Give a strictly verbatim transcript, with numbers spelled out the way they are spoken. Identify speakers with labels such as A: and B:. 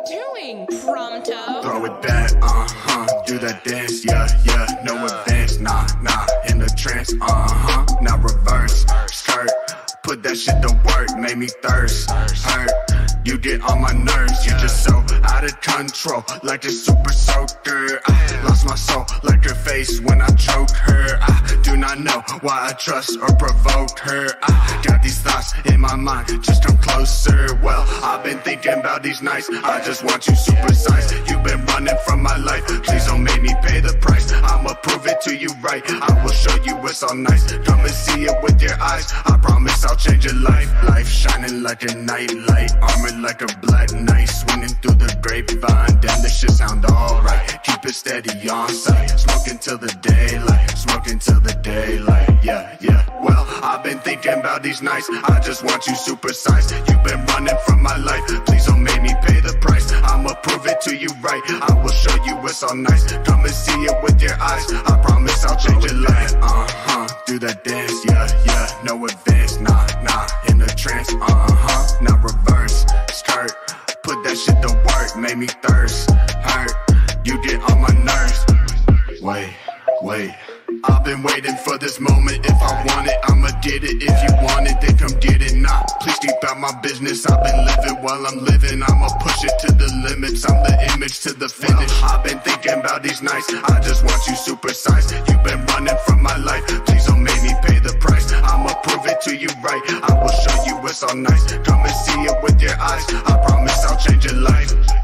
A: doing, Prompto?
B: Throw it back, uh-huh, do that dance, yeah, yeah, no advance, nah, nah, in the trance, uh-huh, now reverse, skirt, put that shit to work, made me thirst, hurt, you get on my nerves, you just so out of control, like a super soaker, I lost my soul, like her face when I choke her, I do not know why I trust or provoke her, I got these thoughts in my mind, just come closer, well, I've been thinking about these nights, I just want you supersized, you've been running from my life, please don't make me pay the price, I'ma prove it to you right, I will show you it's all nice, come and see it with your eyes, I promise I'll change your life, life shining like a nightlight, armored like a black knight, swinging through the grapevine, damn this shit sound alright, keep it steady on sight, smoking till the daylight, smoking till the daylight, yeah, yeah, well, I've been thinking about these nights, I just want you supersized, you've been running from my life, please don't make me pay the price, I'ma prove it to you right, I will show you it's all nice, come and see it with your eyes, I promise I'll change your life, uh-huh, do that dance, yeah, yeah, no advance, nah, nah, in the trance, uh-huh, now reverse, skirt, put that shit to work, made me thirst, hurt, you get on my nerves, wait, wait, I've been waiting for this moment, if I want it, I'ma get it, if you want it, then come get it, nah, please keep out my business, I've been living while I'm living, I'ma push it to the limits, I'm the image to the finish, I've been thinking about these nights, I just want you supersized, you've been running from my life, please don't make me pay the price, I'ma prove it to you right, I will show you it's all nice, come and see it with your eyes, I promise I'll change your life.